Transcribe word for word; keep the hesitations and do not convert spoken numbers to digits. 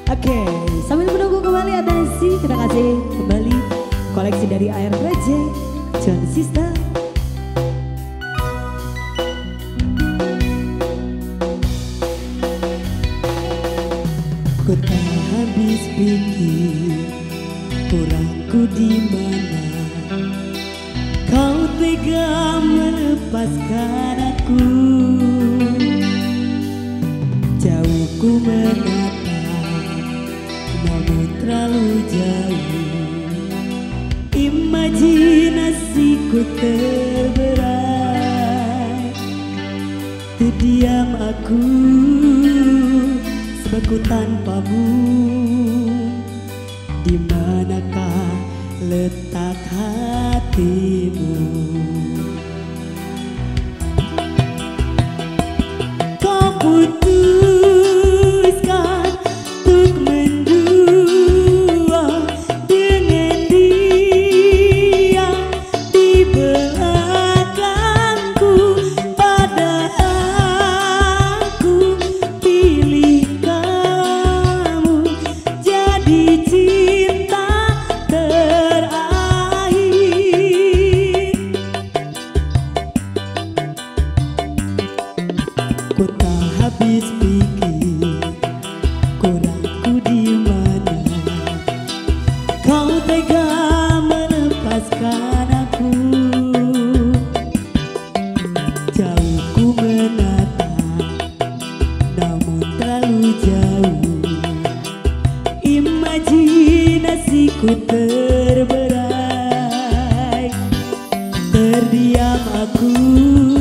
Oke, sambil menunggu kembali atensi, kita kasih kembali koleksi dari Air Project, John Sister. Ku tak habis pikir kurangku di mana kau tega melepaskan aku. Jauh ku menatap, namun terlalu jauh. Imajinasiku terberai. Terdiam aku sebab tanpamu. Di manakah letak hatimu? Kau putuskan untuk mendua dengan dia di belakangku. Padahal aku pilih kamu jadi cinta terakhir. Ku tak habis pikir kurangku di mana kau tega melepaskan aku. Jauh ku menatap, namun terlalu jauh. Imajinasiku terberai. Terdiam aku